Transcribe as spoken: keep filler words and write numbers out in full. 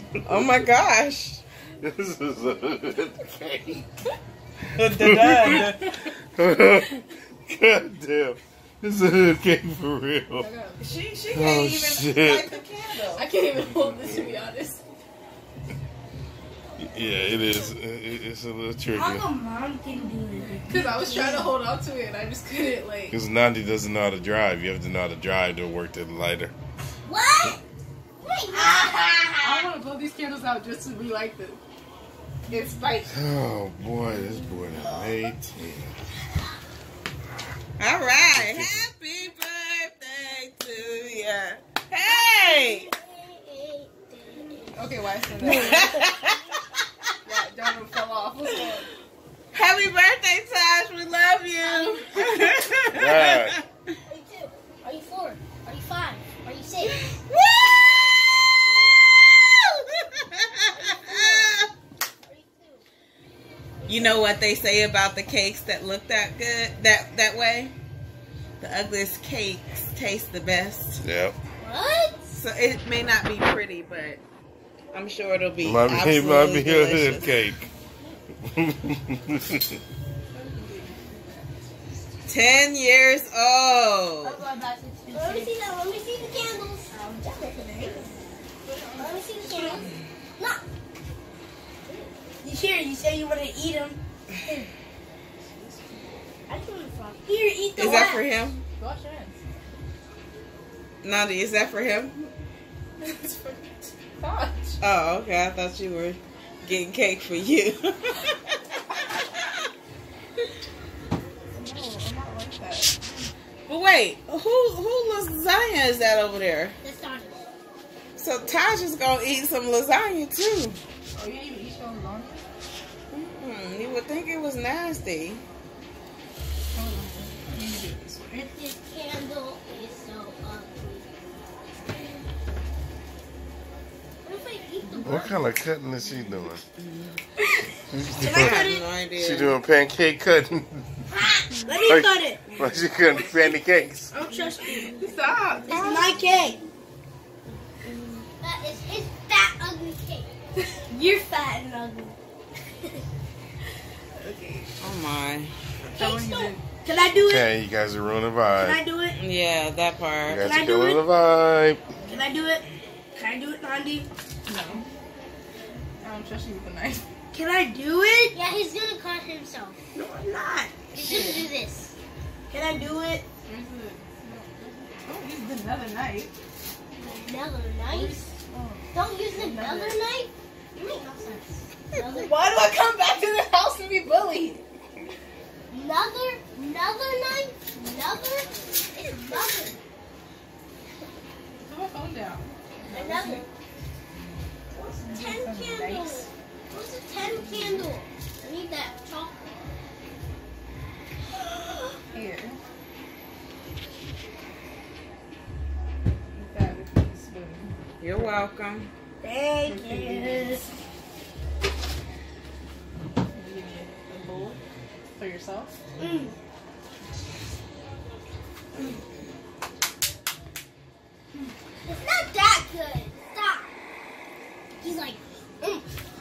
Oh my gosh. This is a hood cake. God damn. This is a hood cake for real. She, she Oh, can't even shit. light the candle. I can't even hold this, to be honest. Yeah, it is. It- It's a little tricky. How come mom can do it? Because I was trying to hold on to it and I just couldn't, like. Because Nandi doesn't know how to drive. You have to know how to drive to work the lighter. What? I want to blow these candles out just to be like this. It's spite. Oh boy, this boy done made ten. All right. Happy birthday to you. Hey! Okay, why I said that? Yeah, Donald fell off. What's going on? Happy birthday, Tosh. We love you. Right. Are you two? Are you four? Are you five? Are you six? Woo! You know what they say about the cakes that look that good, that that way? The ugliest cakes taste the best. Yep. What? So it may not be pretty, but I'm sure it'll be Might be, absolutely might be a delicious. hood cake. Ten years old. Let me see that. Let me see the candles. Let me see the candles. No. You here? You say you want to eat them. Here. I just want to frog. Here, eat the Is wax. that for him? Wash your hands. Nandi, is that for him? It's for Tosh. Oh, okay. I thought you were getting cake for you. No, I'm not like that. But wait, who who lasagna is that over there? That's not it. So Taj is gonna eat some lasagna too. Oh, you didn't even eat your lasagna? Mm, you would think it was nasty. Hold on. Let me do it this way. This candle is so ugly. What if I eat the What kind of cutting is she doing? She's I doing, have no idea. she doing pancake cutting. Let me Like- cut it. Like she cutting pancakes. I don't trust you. Stop. It's my cake. That is his fat, ugly cake. You're fat and ugly. Okay. Oh my. Cakes don't- Can I do it? Okay, you guys are ruining the Can I vibe. do it? Yeah, that You part. guys Can I are do killing it? the vibe. Can I do it? Can I do it, Nandi? No. I don't trust you with the knife. Can I do it? Yeah, he's gonna cut himself. No, I'm not. He's gonna do this. Can I do it? Where's the... Don't use the nether knife. Another knife? Oh. Don't use another knife? You make no sense. Another, Why do I come back to the house to be bullied? another, another knife? Another? Another. Put my phone down. Another. What's ten candles? What's a ten candle? I need that chocolate. Here. Eat that with the spoon. You're welcome. Thank you. Will you give me a bowl for yourself? Mm. It's not that good. Stop. He's like, mm.